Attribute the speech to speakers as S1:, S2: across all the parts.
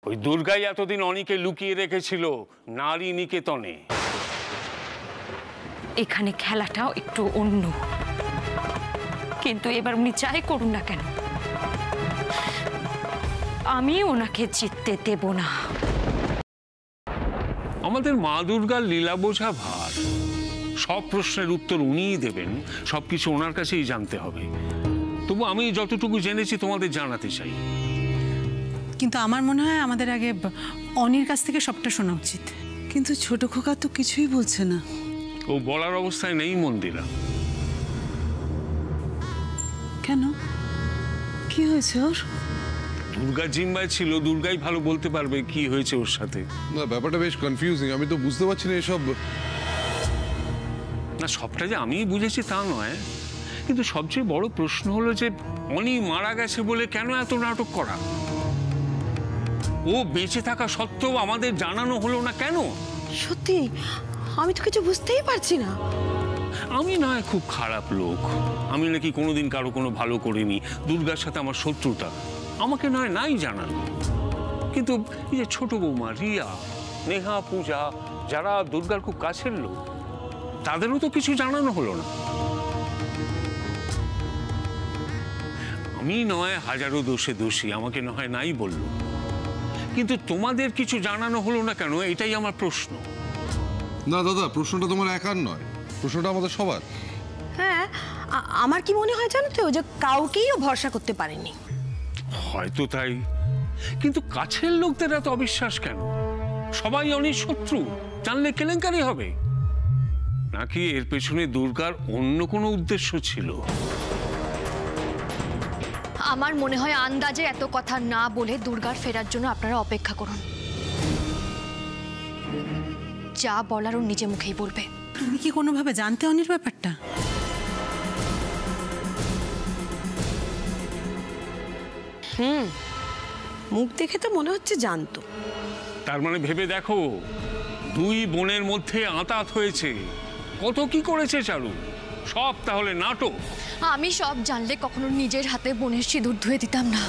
S1: ওই দুর্গাই এতদিন অনিকে লুকিয়ে রেখেছিল নারী নিকেতনে।
S2: এখানে খেলাটাও একটু অন্য, কিন্তু এবার উনি যাই করুন না কেন আমি ওনাকে জিততে দেব না।
S1: আমাদের মা দুর্গার লীলা বোঝা ভার, সব প্রশ্নের উত্তর উনিই দেবেন, সবকিছু ওনার কাছেই জানতে হবে। তবু আমি যতটুকু জেনেছি তোমাদের জানাতে চাই।
S3: কিন্তু আমার মনে হয় আমাদের আগে অনির কাছ থেকে সবটা শোনা উচিত।
S4: কিন্তু ছোট খোকা তো কিছুই বলছে না।
S1: ও বলার অবস্থায় নেই মন্দিরা।
S4: কেন, কি হয়েছে ওর?
S1: দুর্গা জিম্বায় ছিল, দুর্গাই ভালো বলতে পারবে কি হয়েছে ওর সাথে।
S5: না, ব্যাপারটা বেশ কনফিউজিং, আমি তো বুঝতে পারছি না এসব।
S1: না, সবটা যে আমি বুঝেছি তা নয়, কিন্তু সবচেয়ে বড় প্রশ্ন হলো যে অনি মারা গেছে বলে কেন এত নাটক করা? ও বেঁচে থাকা সত্ত্বেও আমাদের জানানো হলো না কেন?
S6: সত্যি আমি তো কিছু বুঝতেই পারছি না।
S1: আমি নয় খুব খারাপ লোক, আমি নাকি কোনোদিন কারো কোনো ভালো করিনি, দুর্গার সাথে আমার শত্রুতা, আমাকে নয় নাই জানানো। কিন্তু এই যে ছোট বৌমা রিয়া, নেহা, পূজা, যারা দুর্গার খুব কাছের লোক, তাদেরও তো কিছু জানানো হলো না। আমি নয় হাজারো দোষে দোষী, আমাকে নয় নাই বলল, কিন্তু তোমাদের কিছু জানানো হলো না কেন, এটাই আমার প্রশ্ন।
S5: না দাদা, প্রশ্নটা তোমার একার নয়, প্রশ্নটা আমাদের সবার।
S6: হ্যাঁ, আমার কি মনে হয় জানো তো, যে কাউকেই ভরসা করতে পারেনি।
S1: হয়তো তাই, কিন্তু কাছের লোকদের এত অবিশ্বাস কেন? সবাই অনেক শত্রু, জানলে কেলেঙ্কারি হবে। নাকি এর পেছনে দুর্গার অন্য কোনো উদ্দেশ্য ছিল?
S2: আমার মনে হয় আন্দাজে এত কথা না বলে দুর্গার ফেরার জন্য আপনারা অপেক্ষা করুন। যা বলার ও নিজে মুখেই বলবে।
S3: তুমি কি কোনোভাবে জানতে অনির ব্যাপারটা?
S6: মুখ দেখে তো মনে হচ্ছে জানতো।
S1: তার মানে ভেবে দেখো, দুই বোনের মধ্যে আঁতাত হয়েছে, কত কি করেছে চারু, সব তাহলে নাটক।
S2: আমি সব জানলে কখনো নিজের হাতে বোনের সিঁদুর ধুয়ে দিতাম না।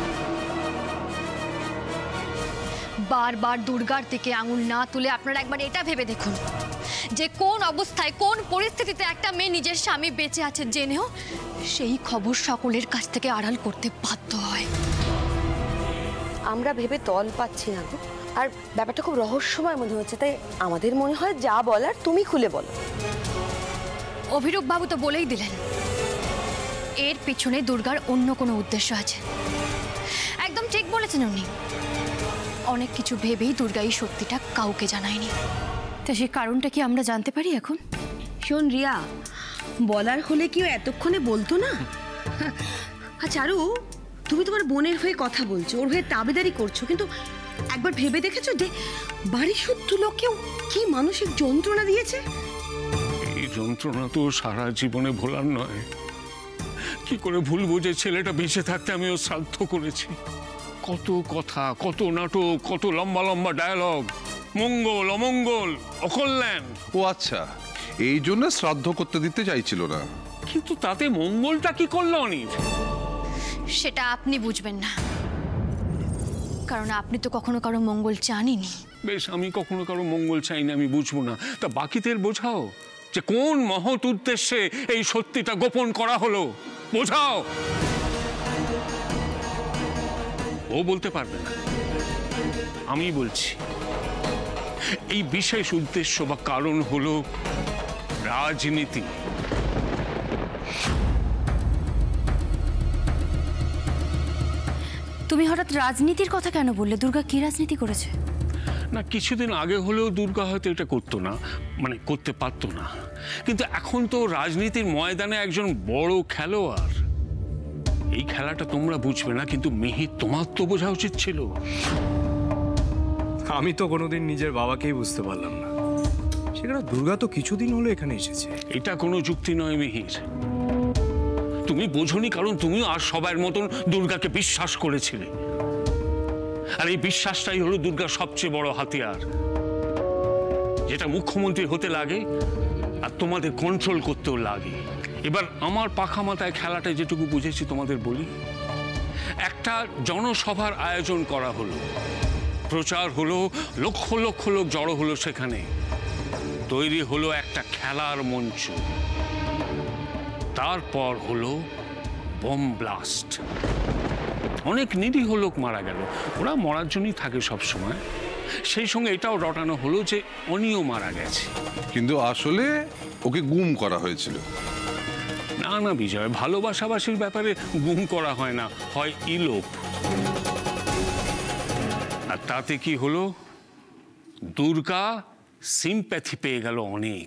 S2: বারবার দুর্গার দিকে আঙুল না তুলে আপনারা একবার এটা ভেবে দেখুন যে কোন অবস্থায়, কোন পরিস্থিতিতে একটা মেয়ে নিজের স্বামী বেঁচে আছে জেনেও সেই খবর সকলের কাছ থেকে আড়াল করতে বাধ্য হয়।
S6: আমরা ভেবে তল পাচ্ছি না গো, আর ব্যাপারটা খুব রহস্যময় মনে হচ্ছে, তাই আমাদের মনে হয় যা বলার তুমি খুলে বলো।
S2: অভিরূপ বাবু তো বলেই দিলেন এর পিছনে দুর্গার অন্য কোনো উদ্দেশ্য আছে। একদম ঠিক বলেছেন উনি, অনেক কিছু ভেবেই দুর্গা এই সত্যিটা কাউকে জানায়নি। তা সেই কারণটা কি আমরা জানতে পারি এখন?
S6: শোন রিয়া, বলার হলে কেউ এতক্ষণে বলতো না। আচ্ছা আরু, তুমি তোমার বোনের হয়ে কথা বলছো, ওর হয়ে দাবিদারি করছো, কিন্তু একবার ভেবে দেখেছো যে বাড়ির শত্রু লোককেও কি মানসিক যন্ত্রণা দিয়েছে?
S1: এই যন্ত্রণা তো সারা জীবনে ভোলার নয়। কি করে ভুলবো যে ছেলেটা বেঁচে থাকতে আমি ও শ্রাদ্ধ করেছি। কত কথা, কত নাটক, কত লম্বা লম্বা ডায়ালগ, মঙ্গল অমঙ্গল অকল্যাণ।
S5: ও আচ্ছা, এই জন্য শ্রাদ্ধ করতে দিতে চাইছিল না।
S1: কিন্তু তাতে মঙ্গলটা কি করলো অনির?
S2: সেটা আপনি বুঝবেন না, কারণ আপনি তো কখনো কারো মঙ্গল চানইনি।
S1: বেশ, আমি কখনো কারো মঙ্গল চাই না, আমি বুঝবো না, তা বাকিদের বোঝাও যে কোন মহৎ উদ্দেশ্যে এই সত্যিটা গোপন করা হলো, বোঝাও। ও বলতে পারবে না, আমি বলছি। এই বিশেষ উদ্দেশ্য বা কারণ হলো রাজনীতি।
S2: তুমি হঠাৎ রাজনীতির কথা কেন বললে? দুর্গা কি রাজনীতি করেছে?
S1: না, কিছুদিন আগে হলেও দুর্গা হয়তো এটা করতো না, মানে করতে পারতো না, কিন্তু এখন তো রাজনীতির ময়দানে একজন বড় খেলোয়াড়। এই খেলাটা তোমরা বুঝবে না, কিন্তু মিহির তোমার তো বোঝা উচিত ছিল।
S7: আমি তো কোনোদিন নিজের বাবাকেই বুঝতে পারলাম না, সেখানে দুর্গা তো কিছুদিন হলো এখানে এসেছে।
S1: এটা কোনো যুক্তি নয় মিহির, তুমি বোঝনি, কারণ তুমি আর সবার মতন দুর্গাকে বিশ্বাস করেছিলে, আর এই বিশ্বাসটাই হলো দুর্গার সবচেয়ে বড় হাতিয়ার, যেটা মুখ্যমন্ত্রী হতে লাগে আর তোমাদের কন্ট্রোল করতেও লাগে। এবার আমার পাখা মাথায় খেলাটা যেটুকু বুঝেছি তোমাদের বলি। একটা জনসভার আয়োজন করা হলো, প্রচার হলো, লক্ষ লক্ষ লোক জড়ো হলো সেখানে। তৈরি হলো একটা খেলার মঞ্চ। তারপর হলো বোম ব্লাস্ট। অনেক নিরীহ লোক মারা গেল। ওরা মরার জন্যই থাকে সব সময়। সেই সঙ্গে এটাও রটানো হলো যে অনিও মারা গেছে।
S5: কিন্তু আসলে ওকে গুম করা হয়েছিল।
S1: না না বিজয়, ভালোবাসাবাসির ব্যাপারে গুম করা হয় না, হয় ইলোপ। আর তাতে কি হলো, দুর্গা সিম্প্যাথি পেয়ে গেল অনেক।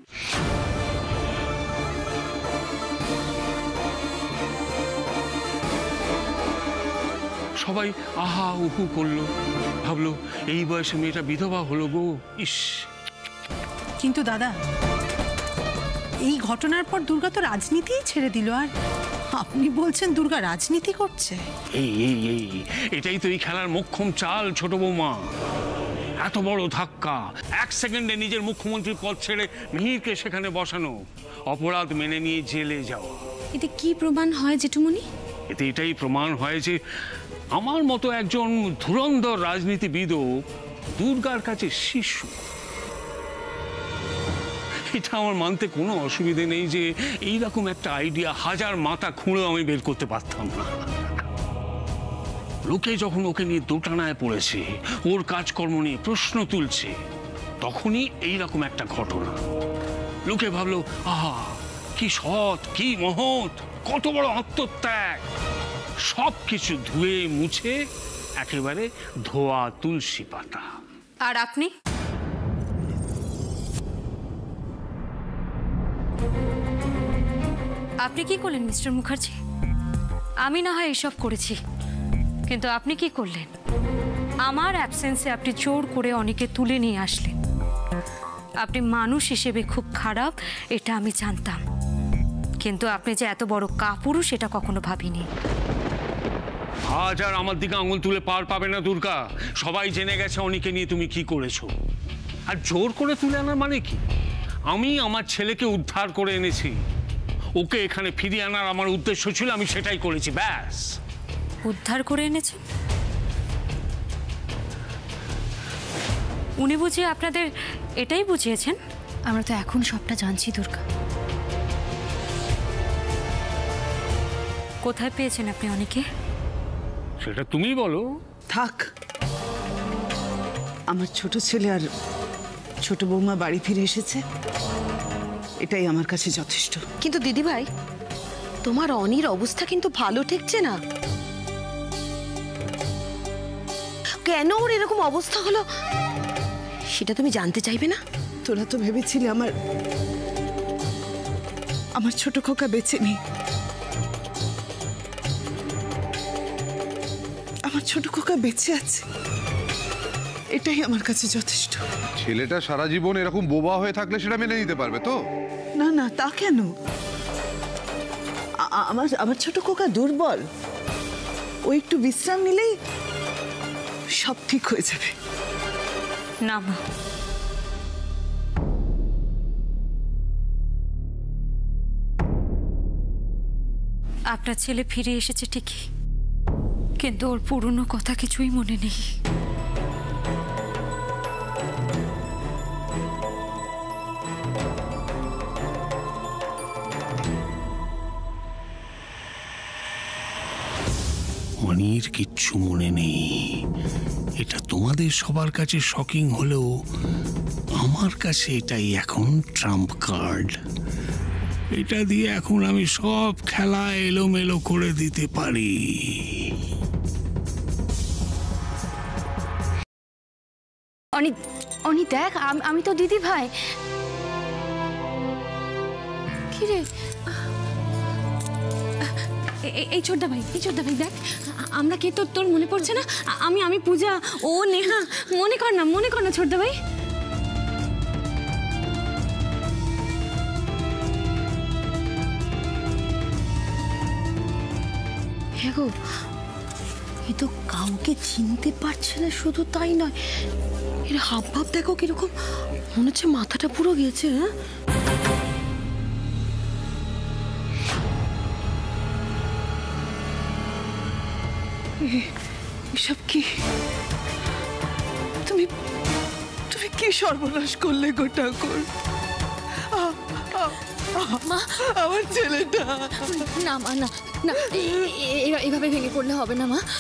S1: সবাই আহা উহু করলো, ভাবলো এই বয়সে মেয়েটা বিধবা হলো গো, ইস।
S3: কিন্তু দাদা, এই ঘটনার পর দুর্গা তো রাজনীতিই ছেড়ে দিল, আর আপনি বলছেন দুর্গা রাজনীতি করছে?
S1: এই এই এই এটাই তো এই খেলার মোক্ষম চাল ছোট বৌমা। এত বড় ধাক্কা, 1 সেকেন্ডে নিজের মুখ্যমন্ত্রীর পদ ছেড়ে মিহিরকে সেখানে বসানো, অপরাধ মেনে নিয়ে জেলে যাওয়া।
S2: এতে কি প্রমাণ হয় জেঠুমনি?
S1: এতে এটাই প্রমাণ হয় যে আমার মতো একজন ধুরন্ধর রাজনীতিবিদও দুর্গার কাছে শিশু। এটা আমার মানতে কোনো অসুবিধে নেই যে এইরকম একটা আইডিয়া 1000 মাথা খুঁড়েও আমি বের করতে পারতাম না। লোকে যখন ওকে নিয়ে দোটানায় পড়েছে, ওর কাজকর্ম নিয়ে প্রশ্ন তুলছে, তখনই এইরকম একটা ঘটনা। লোকে ভাবলো আহা কি সৎ, কি মহৎ, কত বড় আত্মত্যাগ। সব কিছু ধুয়ে মুছে একেবারে ধোয়া তুলসী পাতা।
S2: আর আপনি?
S8: আপনি কি করলেন মিস্টার মুখার্জি? আমি না হয় এসব করেছি, কিন্তু আপনি কি করলেন? আমার অ্যাবসেন্সে আপনি জোর করে অনেকে তুলে নিয়ে আসলেন। আপনি মানুষ হিসেবে খুব খারাপ, এটা আমি জানতাম, কিন্তু আপনি যে এত বড় কাপুরুষ এটা কখনো ভাবিনি।
S1: আজ আর আমার দিকে আঙুল তুলে পার পাবে না দুর্গা। সবাই জেনে গেছে অনিকে নিয়ে তুমি কি করেছো। আর জোর করে তুলে আনার মানে কি? আমি আমার ছেলেকে উদ্ধার করে এনেছি, ওকে এখানে ফিরিয়ে আনার আমার উদ্দেশ্য ছিল, আমি সেটাই করেছি, ব্যাস।
S8: উদ্ধার করে এনেছেন? উনি বুঝিয়ে আপনাদের এটাই বুঝিয়েছেন?
S2: আমরা তো এখন সবটা জানছি দুর্গা।
S8: কোথায় পেয়েছেন আপনি অনেকে?
S1: সেটা তুমি বলো।
S4: থাক, আমার ছোট ছেলে আর ছোট বৌমা বাড়ি ফিরে এসেছে, এটাই আমার কাছে যথেষ্ট।
S6: কিন্তু দিদি ভাই, তোমার অনির অবস্থা কিন্তু ভালো ঠেকছে না। কেন ওর এরকম অবস্থা হলো সেটা তুমি জানতে চাইবে না?
S4: তোরা তো ভেবেছিলে আমার ছোট খোকা বেঁচে নেই। আমার ছোট খোকা বেঁচে আছে, এটাই আমার কাছে যথেষ্ট।
S5: ছেলেটা সারা জীবন এরকম বোবা হয়ে থাকলে সেটা মেনে নিতে পারবে তো?
S4: না না, তা কেন? আমার ছোট খোকা দুর্বল, ও একটু বিশ্রাম নিলেই সব ঠিক হয়ে যাবে।
S8: না মা, আপনার ছেলে ফিরে এসেছে ঠিকই, কিন্তু ওর পুরনো কথা কিছুই মনে নেই।
S1: অনির কিচ্ছু মনে নেই, এটা তোমাদের সবার কাছে শকিং হলেও আমার কাছে এটাই এখন ট্রাম্প কার্ড। এটা দিয়ে এখন আমি সব খেলা এলোমেলো করে দিতে পারি।
S2: অনি, অনি দেখ, আমি তো দিদি ভাই। কি রে? এই ছোটদা ভাই, এই ছোটদা ভাই দেখ, আমরা কে তোর মনে পড়ছে না? আমি পূজা, ও নেহা, মনে কর না ছোটদা ভাই। হ্যাঁ গো, এ তো কাউকে চিনতে পারছে না, শুধু তাই নয়, এর হাব ভাব দেখো কিরকম, মনে হচ্ছে মাথাটা পুরো গেছে। হ্যাঁ,
S4: এসব কি? তুমি তুমি কি সর্বনাশ করলে গো ঠাকুর? আমার ছেলেটা।
S2: না মা, না না, এভাবে ভেঙে পড়লে হবে না মা।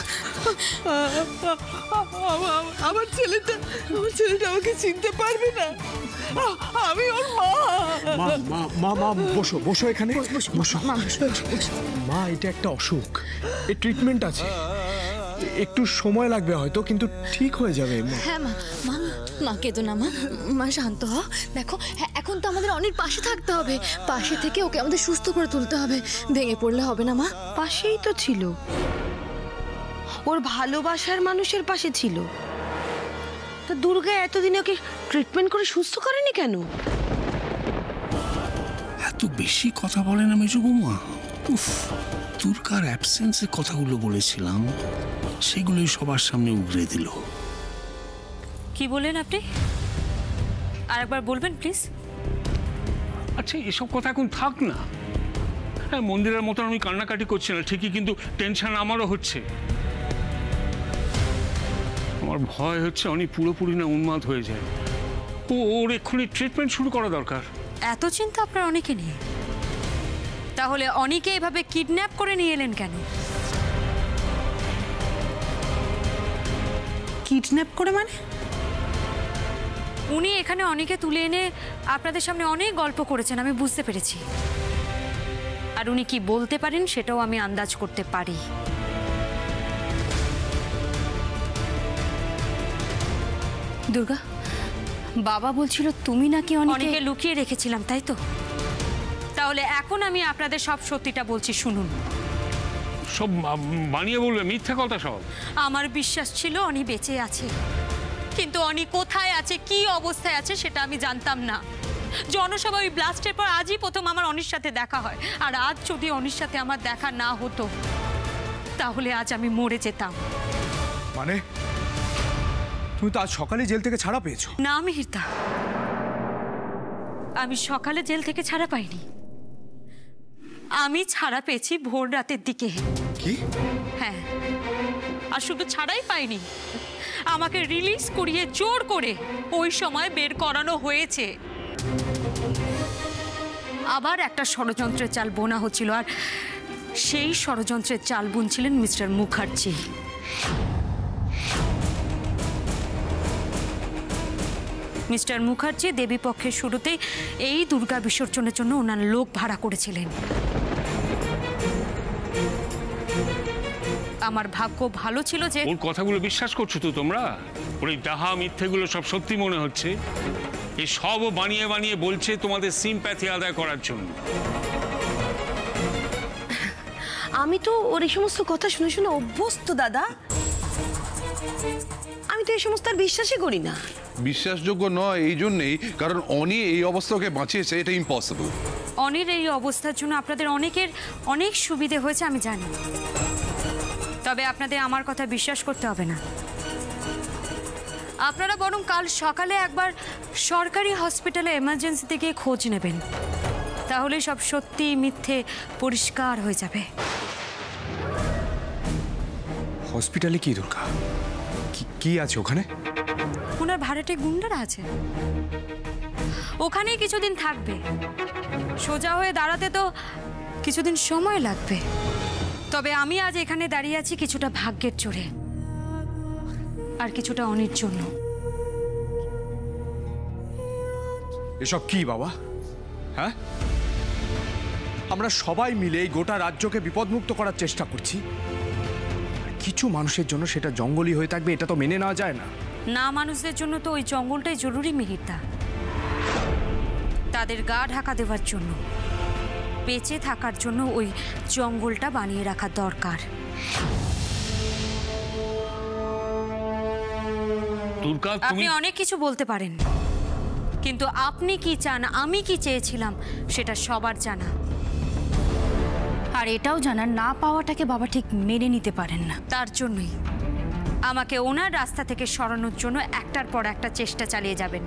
S4: আমার ছেলেটা আমাকে চিনতে পারবে না। আমি ওর মা।
S7: মা মা বসো বসো এখানে বসো। মা এটা একটা অসুখ, এর ট্রিটমেন্ট আছে, একটু সময় লাগবে হয়তো, কিন্তু ঠিক হয়ে যাবে।
S2: হ্যাঁ মা, মা মা কেঁদো না মা, মা শান্ত হও। দেখো হ্যাঁ, এখন তো আমাদের অনেক পাশে থাকতে হবে, পাশে থেকে ওকে আমাদের সুস্থ করে তুলতে হবে, ভেঙে পড়লে হবে না মা।
S6: পাশেই তো ছিল, ওর ভালোবাসার মানুষের পাশে ছিল। তা দুর্গা এতদিনে ওকে ট্রিটমেন্ট করে সুস্থ করেনি কেন?
S1: এত বেশি কথা বলে না মেজো বৌমা। উফ, দুর্গার অ্যাবসেন্সে কথাগুলো বলেছিলাম, সেগুলোই সবার সামনে উগরে দিল।
S8: কি বলেন আপনি? আরেকবার বলবেন প্লিজ।
S1: আচ্ছা, এসব কথা এখন থাক না। হ্যাঁ, মন্দিরের মতন আমি কান্নাকাটি করছি না ঠিকই, কিন্তু টেনশন আমারও হচ্ছে। আমার ভয় হচ্ছে অনেক পুরোপুরি না উন্মাদ হয়ে যায়। ওর এক্ষুনি ট্রিটমেন্ট শুরু করা দরকার।
S8: এত চিন্তা আপনার অনেকে নিয়ে? তাহলে অনেকে এভাবে কিডন্যাপ করে নিয়ে এলেন কেন?
S3: কিডন্যাপ করে মানে?
S8: উনি এখানে অনেকে তুলে এনে আপনাদের সামনে অনেক গল্প করেছেন, আমি বুঝতে পেরেছি। আর উনি কি বলতে পারেন সেটাও আমি আন্দাজ করতে পারি।
S2: দুর্গা, বাবা বলছিল তুমি নাকি
S8: অনেকে লুকিয়ে রেখেছিলাম, তাই তো? তাহলে এখন আমি আপনাদের সব সত্যিটা বলছি, শুনুন।
S1: সব বানিয়ে বলবে, মিথ্যা কথা সব।
S8: আমার বিশ্বাস ছিল অনি বেঁচে আছে, কিন্তু অনি কোথায় আছে, কি অবস্থায় আছে সেটা আমি জানতাম না। জনসভা ওই ব্লাস্টের পর আজই প্রথম আমার অনির সাথে দেখা হয়। আর আজ যদি অনির সাথে আমার দেখা না হতো, তাহলে আজ আমি মরে যেতাম।
S7: মানে তুমি তো আজ সকালে জেল থেকে ছাড়া পেয়েছো?
S8: না মিহিরদা, আমি সকালে জেল থেকে ছাড়া পাইনি। আমি ছাড়া পেয়েছি ভোর রাতের দিকে।
S7: কি?
S8: হ্যাঁ, আর শুধু ছাড়াই পাইনি, আমাকে রিলিজ করিয়ে জোর করে ওই সময় বের করানো হয়েছে। আবার একটা ষড়যন্ত্রের চাল বোনা হচ্ছিল, আর সেই ষড়যন্ত্রের চাল বুনছিলেন মিস্টার মুখার্জি। মিস্টার মুখার্জি দেবীপক্ষের শুরুতেই এই দুর্গা বিসর্জনের জন্য ওনার লোক ভাড়া করেছিলেন। আমার ভাগ্য ভালো ছিল যে
S1: ওর কথাগুলো বিশ্বাস করছো তো তোমরা? ওর এই ডাহা মিথ্যেগুলো সব সত্যি মনে হচ্ছে? এই সব বানিয়ে বানিয়ে বলছে তোমাদের সিম্প্যাথি আদায় করার জন্য।
S6: আমি তো ওর এই সমস্ত কথা শুনে শুনে অভ্যস্ত দাদা। আমি তো এই সমস্ত আর বিশ্বাসই করি না।
S5: বিশ্বাসযোগ্য নয় এই জন্যেই কারণ অনি এই অবস্থাকে বাঁচিয়েছে, এটা ইম্পসিবল।
S8: অনির এই অবস্থার জন্য আপনাদের অনেকের অনেক সুবিধে হয়েছে আমি জানি, তবে আপনাদের আমার কথা বিশ্বাস করতে হবে না। আপনারা বরং কাল সকালে একবার সরকারি হসপিটালে এমার্জেন্সিতে গিয়ে খোঁজ নেবেন, তাহলে সব সত্যি মিথ্যে পরিষ্কার হয়ে যাবে।
S7: হসপিটালে কি দুর্গা? কি আছে ওখানে?
S8: ওনার ভাড়াটে গুন্ডারা আছে, ওখানেই কিছুদিন থাকবে। সোজা হয়ে দাঁড়াতে তো কিছুদিন সময় লাগবে, তবে আমি আজ এখানে দাঁড়িয়ে আছি কিছুটা ভাগ্যের জোরে, আর কিছুটা অনির জন্য।
S7: এসব কি বাবা? হ্যাঁ, আমরা সবাই মিলে এই গোটা রাজ্যকে বিপদমুক্ত করার চেষ্টা করছি, কিছু মানুষের জন্য সেটা জঙ্গলই হয়ে থাকবে, এটা তো মেনে নেওয়া যায় না।
S8: না, মানুষদের জন্য তো ওই জঙ্গলটাই জরুরি মিহিরদা, তাদের গা ঢাকা দেওয়ার জন্য, বেঁচে থাকার জন্য ওই জঙ্গলটা বানিয়ে রাখা দরকার।
S1: দুর্গা,
S8: আপনি অনেক কিছু বলতে পারেন, কিন্তু আপনি কি চান, আমি কি চেয়েছিলাম, সেটা সবার জানা।
S2: আর এটাও জানার না পাওয়াটাকে বাবা ঠিক মেনে নিতে পারেন না।
S8: তার জন্যই আমাকে ওনার রাস্তা থেকে সরানোর জন্য একটার পর একটা চেষ্টা চালিয়ে যাবেন।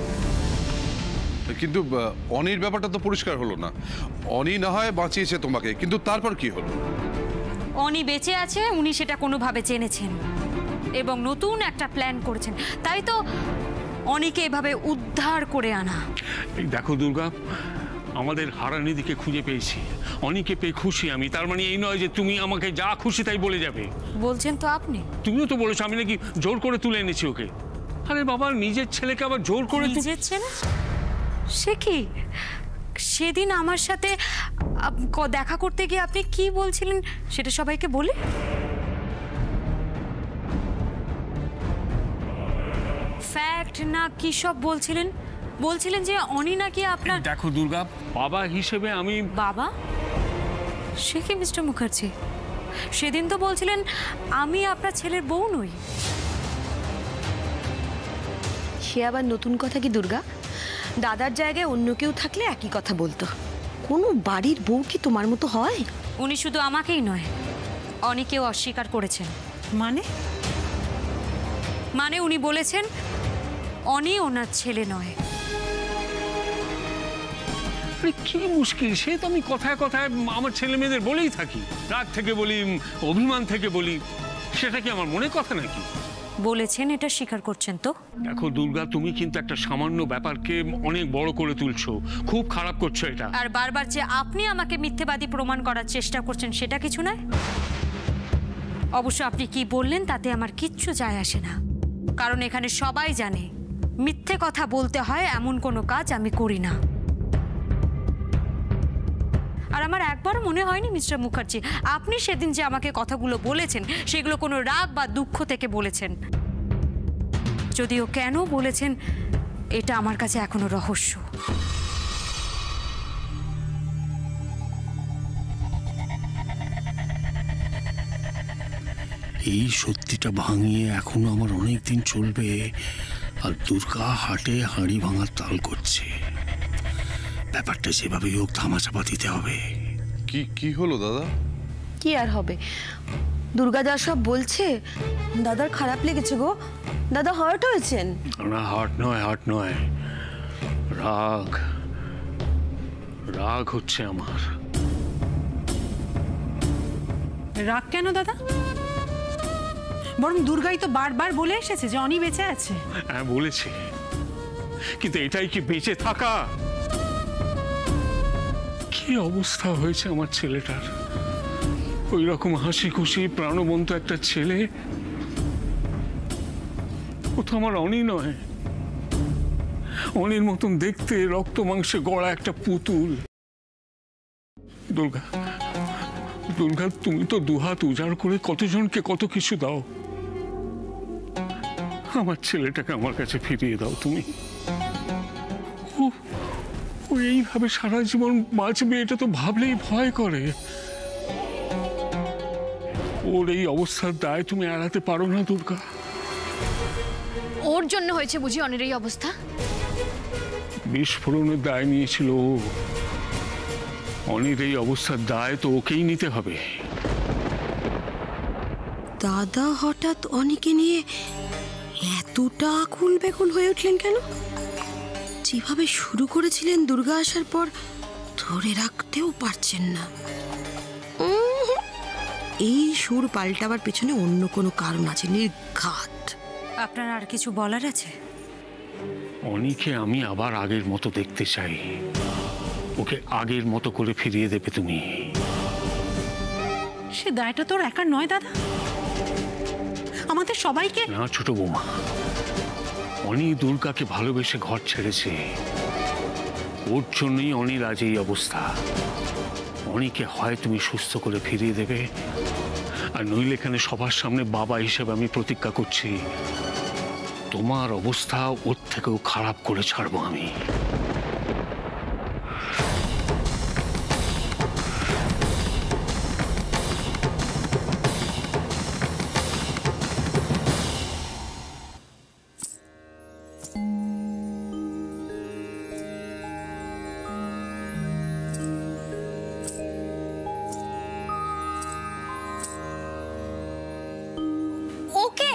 S5: কিন্তু অনির ব্যাপারটা তো পরিষ্কার হলো না। অনি না হয় বাঁচিয়েছে তোমাকে, কিন্তু তারপর কি হলো?
S8: উনি বেঁচে আছে, উনি সেটা কোনোভাবে জেনেছেন। এবং নতুন একটা প্ল্যান করেছেন, তাই তো অনিকে এভাবে উদ্ধার করে আনা।
S1: এই দেখো দুর্গা, আমাদের হারানিদিকে খুঁজে পেয়েছি, অনিকে পেয়ে খুশি আমি। তার মানে এই নয় যে তুমি আমাকে যা খুশি তাই বলে যাবে।
S8: বলছেন তো আপনি?
S1: তুমিও তো বলেছো আমি নাকি জোর করে তুলে এনেছি ওকে। আরে বাবা, নিজের ছেলেকে আবার জোর করে
S8: নিজের ছেলে? সে কি? সেদিন আমার সাথে দেখা করতে গিয়ে আপনি কি বলছিলেন সেটা সবাইকে বলে? ফ্যাক্ট না কি সব বলছিলেন? বলছিলেন যে অনি নাকি আপনার।
S1: দেখো দুর্গা, বাবা হিসেবে আমি।
S8: বাবা? সে কি মিস্টার মুখার্জি? সেদিন তো বলছিলেন আমি আপনার ছেলের বউ নই।
S6: সে আবার নতুন কথা কি দুর্গা? দাদার জায়গায় অন্য কেউ থাকলে একই কথা বলতো। কোনো বাড়ির বউ কি তোমার মতো হয়?
S8: উনি শুধু আমাকেই নয়, অনেকেও অস্বীকার করেছেন। মানে উনি বলেছেন অনি ওনার ছেলে নয়।
S1: কি মুশকিল, সে তো আমি কথায় কথায় আমার ছেলে মেয়েদের বলেই থাকি, রাগ থেকে বলি, অভিমান থেকে বলি। সেটা কি আমার মনে কথা নাকি?
S8: বলেছেন, এটা স্বীকার করছেন তো?
S1: দেখো দুর্গা, তুমি কিন্তু একটা সামান্য ব্যাপারকে অনেক বড় করে তুলছো, খুব খারাপ করছো এটা।
S8: আর বারবার যে আপনি আমাকে মিথ্যেবাদী প্রমাণ করার চেষ্টা করছেন সেটা কিছু নয়। অবশ্য আপনি কি বললেন তাতে আমার কিচ্ছু যায় আসে না, কারণ এখানে সবাই জানে মিথ্যে কথা বলতে হয় এমন কোনো কাজ আমি করি না। আর আমার একবারও মনে হয়নি মিস্টার মুখার্জি আপনি সেদিন যে আমাকে কথাগুলো বলেছেন সেগুলো কোনো রাগ বা দুঃখ থেকে বলেছেন। যদিও কেন বলেছেন এটা আমার কাছে এখনো রহস্য।
S1: এই সত্যিটা ভাঙিয়ে এখনো আমার অনেক দিন চলবে। আর দুর্গা হাটে হাঁড়ি ভাঙার তাল করছে। ব্যাপারটা যেভাবেই হোক ধামাচাপা দিতে হবে।
S5: কি কি হলো দাদা?
S6: কি আর হবে, দুর্গা যা সব বলছে দাদার খারাপ লেগেছে গো। দাদা হার্ট হয়েছেন?
S1: না, হার্ট নয়, হার্ট নয়, রাগ। রাগ হচ্ছে আমার।
S3: রাগ কেন দাদা? বরং দুর্গাই তো বারবার বলে এসেছে যে অনি বেঁচে আছে।
S1: হ্যাঁ বলেছে, কিন্তু এটাই কি বেঁচে থাকা? কি অবস্থা হয়েছে আমার ছেলেটার। ওই রকম হাসি খুশি প্রাণবন্ত একটা ছেলে, ও তো আমার অনি নয়। অনির মতন দেখতে রক্ত মাংসে গড়া একটা পুতুল। দুর্গা, দুর্গা, তুমি তো দুহাত উজাড় করে কতজনকে কত কিছু দাও। আমার ছেলেটাকে আমার কাছে ফিরিয়ে দাও তুমি। ও এইভাবে সারা জীবন বাঁচবে এটা তো ভাবলেই ভয় করে। ওর এই অবস্থার দায় তুমি এড়াতে পারো না দুর্গা।
S2: ওর জন্য হয়েছে বুঝি অনির এই অবস্থা?
S1: বিস্ফোরণের দায় নিয়েছিল ও। অনির এই অবস্থার দায় তো ওকেই নিতে হবে।
S6: দাদা হঠাৎ অনিকে নিয়ে এতটা আকুল বেকুল হয়ে উঠলেন কেন? যেভাবে শুরু করেছিলেন দুর্গা আসার পর ধরে রাখতেও পারছেন না। এই সুর পাল্টাবার পেছনে অন্য কোনো কারণ আছে, নির্ঘাত।
S8: আপনার আর কিছু বলার আছে?
S1: অনিকে আমি আবার আগের মতো দেখতে চাই। ওকে আগের মতো করে ফিরিয়ে দেবে তুমি।
S3: সে দায়টা তোর একার নয় দাদা, আমাদের সবাইকে।
S1: না ছোট বৌমা, অনি দুর্গাকে ভালোবেসে ঘর ছেড়েছে। ওর জন্যই অনির আজ এই অবস্থা। অনিকে হয় তুমি সুস্থ করে ফিরিয়ে দেবে, আর নইলে এখানে সবার সামনে বাবা হিসেবে আমি প্রতিজ্ঞা করছি তোমার অবস্থা ওর থেকেও খারাপ করে ছাড়বো আমি।
S2: ওকে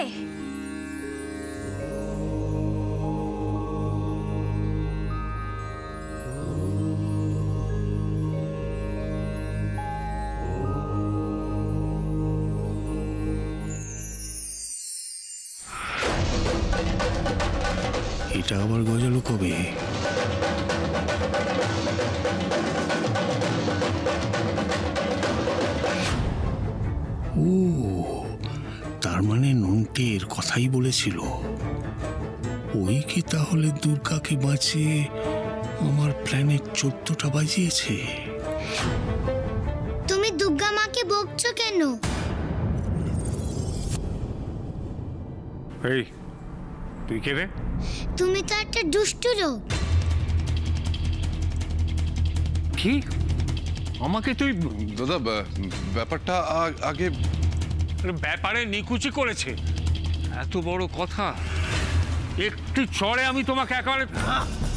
S1: এটা আবার গজালো কবে? ও, তার মানে নন্টের কথাই বলেছিল। ওই কি তাহলে দুর্গাকে বাঁচিয়ে আমার প্ল্যানের 14টা বাজিয়েছে?
S9: তুমি দুর্গা মাকে বকছো কেন?
S1: এই, তুই কে রে?
S9: তুমি তো একটা দুষ্টু লোক।
S1: কি? আমাকে তুই?
S5: দাদা ব্যাপারটা আগে
S1: ব্যাপারে নিকুচি করেছে, এত বড় কথা। একটু চড়ে আমি তোমাকে একেবারে